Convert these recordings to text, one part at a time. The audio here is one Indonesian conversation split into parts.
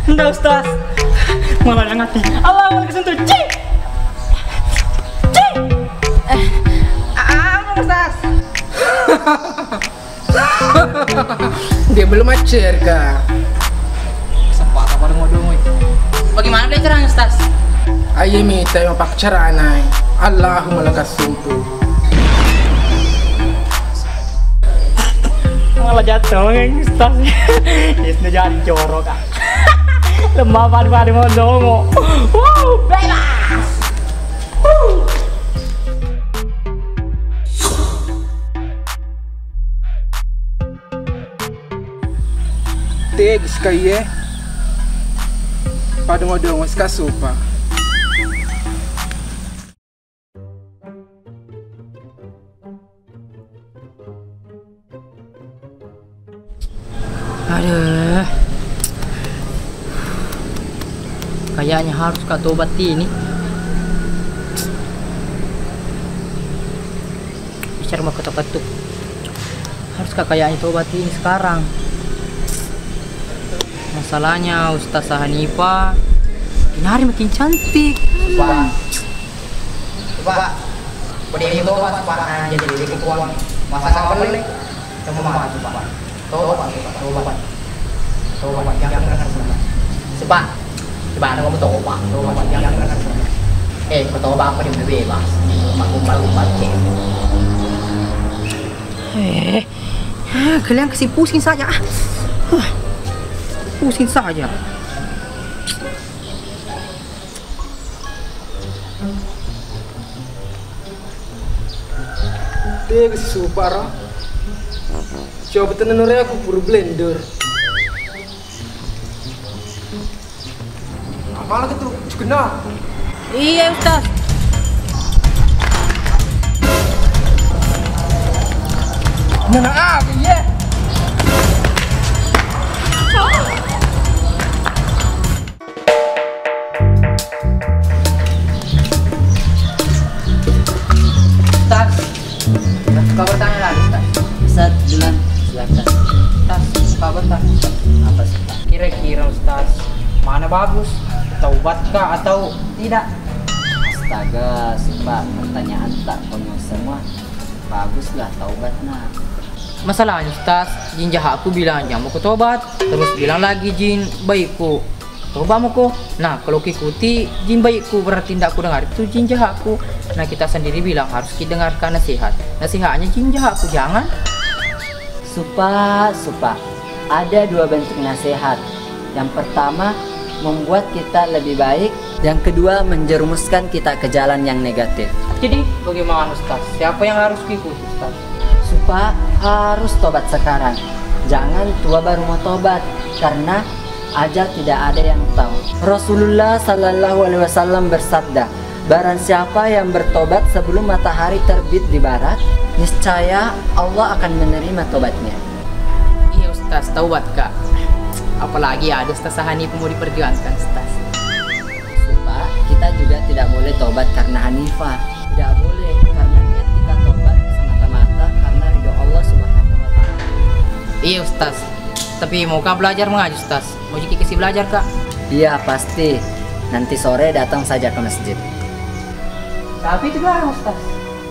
Nggak Ustaz, malah yang hati. Allah malah kesentuh. Cik. Ustaz. Dia belum acer kak. Sempat apa mau dong? Bagaimana belajarnya Ustaz? Ayo minta yang pak caranai. Allahumma lakas suntu. Malah jatuh yang Ustaz. Itu jadi jorok kak. Lemah pada mau dongo. Bebas. Tegs kaye. Pada modong mas kasupa. Aduh. Kayaknya harus kak tobat ini. Bicara mau ketuk-ketuk. Harus kak kayaknya tobat ini sekarang. Masalahnya Ustaz Hanifah makin hari makin cantik. Pak. Boleh itu Pak jadi ketua. Masa boleh? Kamu mau Pak. Tobat yang Sebab Sebab kamu tobat yang tobat apa di bebas. Malu cek. Kalian kasih pusing saja. Pusing saja. Tegs supara. Coba tenan aku puru blender. Malah gitu, kena. Iya Ustaz. Nana aku ya. Ustaz. Kau bertanya lagi Ustaz. Ustaz bilang Silakan. Ustaz, kabar tak? Apa sih? Kira-kira Ustaz, mana bagus? Taubat kah atau tidak? Astaga, Pak, pertanyaan tak konyol semua. Baguslah taubatnya. masalahnya Ustaz, jin jahat aku bilang jangan mau tobat, terus bilang lagi jin baikku tobat mau kok. Nah kalau ikuti jin baikku berarti tidak aku dengar itu jin jahatku. Nah kita sendiri bilang harus kita dengarkan nasihatnya jin jahatku jangan. Supa, ada dua bentuk nasihat. Yang pertama, membuat kita lebih baik. Yang kedua, menjerumuskan kita ke jalan yang negatif. Jadi bagaimana Ustaz? Siapa yang harus ikuti Ustaz? Supa harus tobat sekarang. Jangan tua baru mau tobat, karena ajal tidak ada yang tahu. Rasulullah Sallallahu Alaihi Wasallam bersabda, barang siapa yang bertobat sebelum matahari terbit di barat, niscaya Allah akan menerima tobatnya. Iya Ustaz, taubat kak. Apalagi ada Ustaz Hanifah mau diperjuangkan Ustaz. Supa, kita juga tidak boleh tobat karena Hanifah. Tidak boleh, karena niat kita tobat semata-mata karena ridho Allah Subhanahu wa Ta'ala. Iya Ustaz, tapi mau kak belajar mengaji Ustaz? Mau jadi kasih belajar kak? Iya pasti. Nanti sore datang saja ke masjid. Tapi itu larang Ustaz.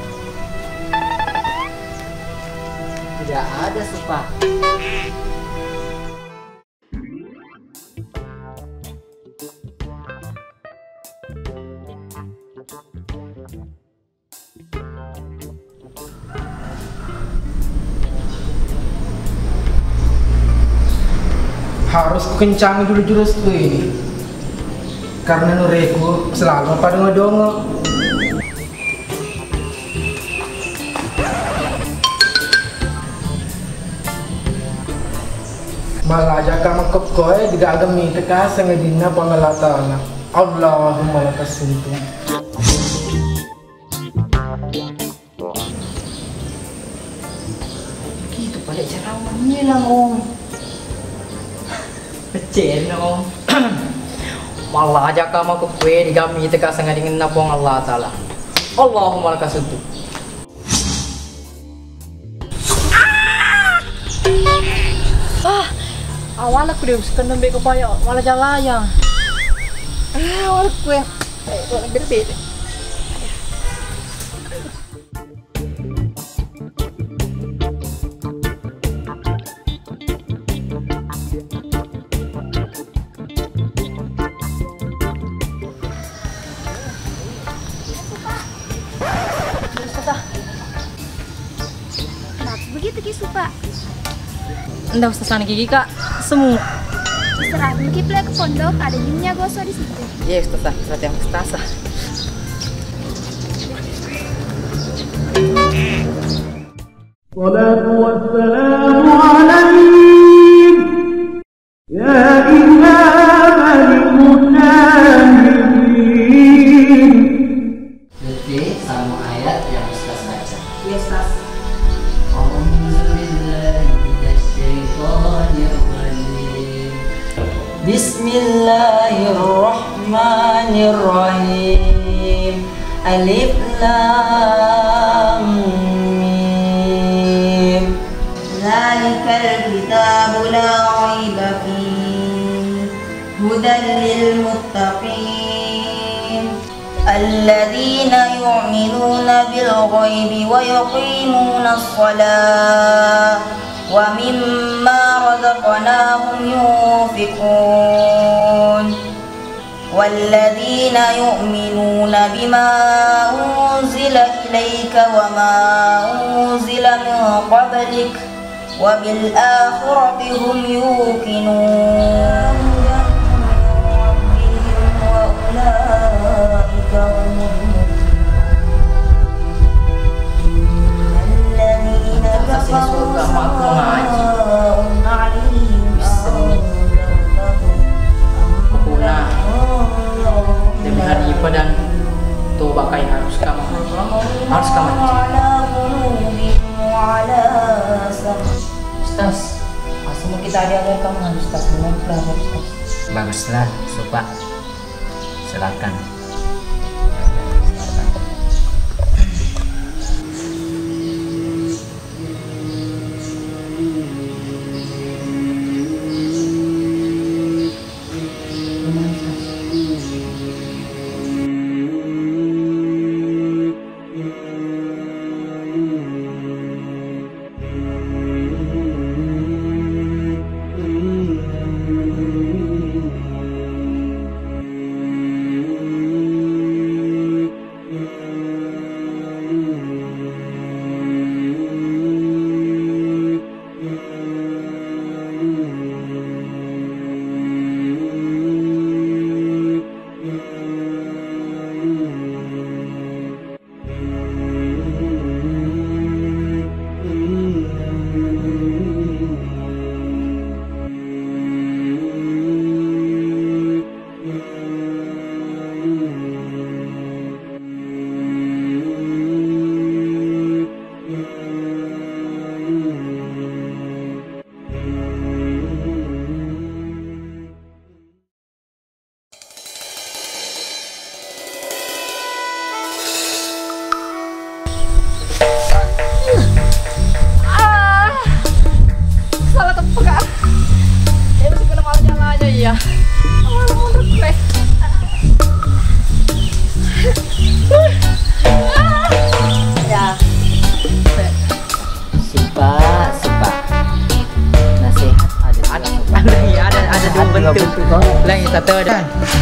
Tidak ada Supa. Harus kencang dulu jurusku ini karena nureku selalu pada ngedongo. Malah jaka makokoi tidak agami teka sengedina pangalatana. Allahumma lakas suntung. Gitu pada cara ngilang om. Kecil om. Malah aja kamu ke kue digami teka sengedina napong Allah Ta'ala. Allahumma lakas suntung. Awal aku deh suka nembe kepaya malah jalayang. Awal aku yang berbeda. Kenapa begitu Ki Supa? Enggak usah sana gigi kak, semua. Setelah Ki play ke pondok ada jinnya gosok di situ. Iya Ustazah, surat yang Ustazah. الصلاة والسلام عليك يا إمام المجاهدين. Detik sama ayat yang Ustaz baca. Iya Ustaz. Bismillahirrahmanirrahim. Alif Lam Mim. Zalikal kitabu la raiba fihi hudan lil muttaqin alladzina yu'minuna bil ghaibi wa yuqimuna as-salata wa mimma razaqnahum yunfiqun والذين يؤمنون بما أنزل إليك وما أنزل من قبلك وبالآخرة هم يوقنون وأولئك هم الذين كفروا سواء عليهم demi hari ibadah dan toba kain harus kamu Ustaz, asal kita ada kamu kan Ustaz, benar Ustaz. Baguslah, Supa. Silakan. Salah tempat kak. Dia masih kena malah jalan aja ya. Malah mundur gue. Ya. Supa. Nasihat ada dua bentuk. Yang satu ada.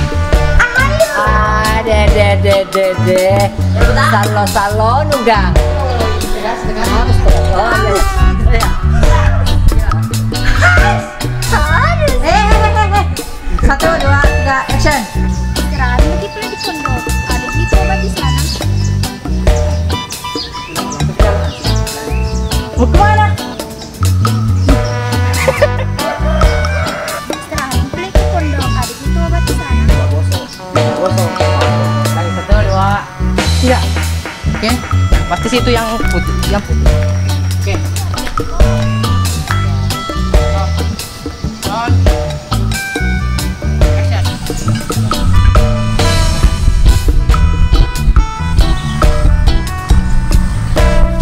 Deh. Salo nugang. Satu, dua, tiga, action. Sekarang Ki play di pondok ada gitu obat di sana. Mau kemana? Sekarang play di pondok ada gitu obat di sana. Lagi satu, dua, tiga. Oke, pasti situ yang putih. Oke.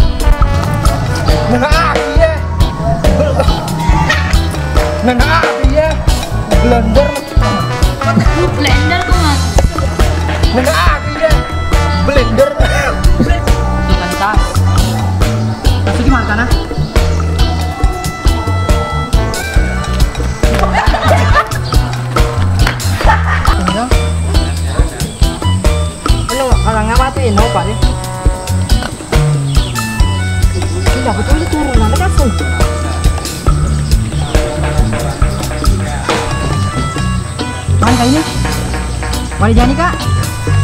Nana, enak Pak deh. Tidak betul itu turunan kasih. Mana kak ini? Boleh jadi kak?